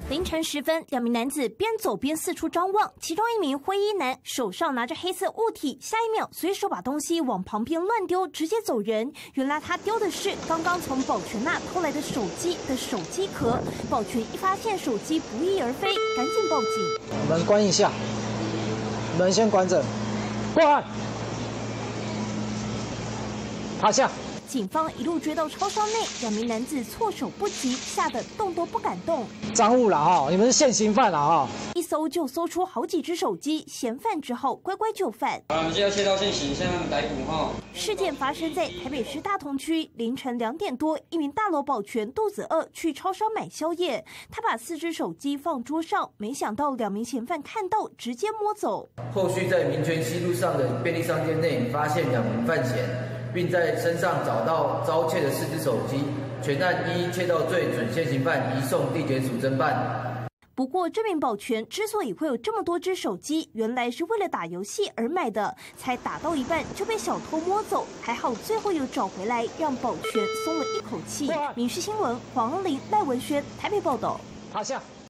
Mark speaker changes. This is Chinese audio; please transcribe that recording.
Speaker 1: 凌晨时分，两名男子边走边四处张望，其中一名灰衣男手上拿着黑色物体，下一秒随手把东西往旁边乱丢，直接走人。原来他丢的是刚刚从保全那偷来的手机的手机壳。保全一发现手机不翼而飞，赶紧报警。
Speaker 2: 门关一下，门先关着，关，趴下。
Speaker 1: 警方一路追到超商内，两名男子措手不及，吓得动都不敢动。
Speaker 2: 赃物了哈，你们是现行犯了哈。
Speaker 1: 一搜就搜出好几只手机，嫌犯之后乖乖就范。
Speaker 3: 好，我们现在切到现行，现在逮捕哈。
Speaker 1: 事件发生在台北市大同区凌晨2点多，一名大楼保全肚子饿，去超商买宵夜，他把4只手机放桌上，没想到2名嫌犯看到，直接摸走。
Speaker 4: 后续在民权西路上的便利商店内发现2名犯嫌。 并在身上找到遭窃的4只手机，全案依窃盗罪准现行犯移送地检署侦办。
Speaker 1: 不过，这名保全之所以会有这么多只手机，原来是为了打游戏而买的，才打到一半就被小偷摸走，还好最后又找回来，让保全松了一口气。民视新闻黄恩玲、赖文轩台北报道。
Speaker 2: 趴下。